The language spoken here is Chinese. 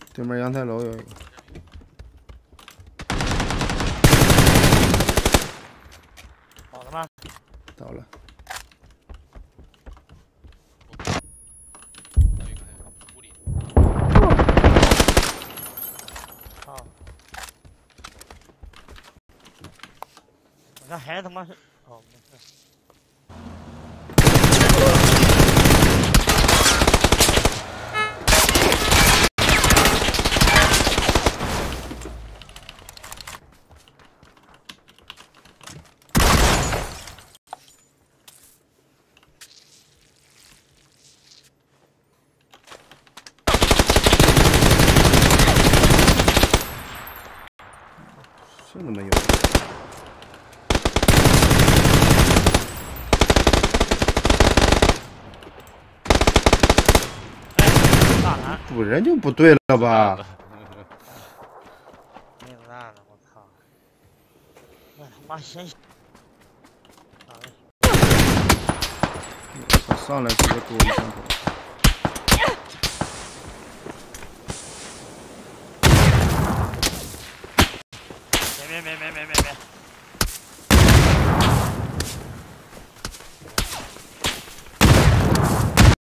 对面阳台楼有一个。 好了吗？ 倒了。 还有一个屋里。 好。我这还他妈是哦，没事。 这怎么有？主人就不对了吧？ 没子弹了，我操！我他妈先上来是个多一枪头。 别！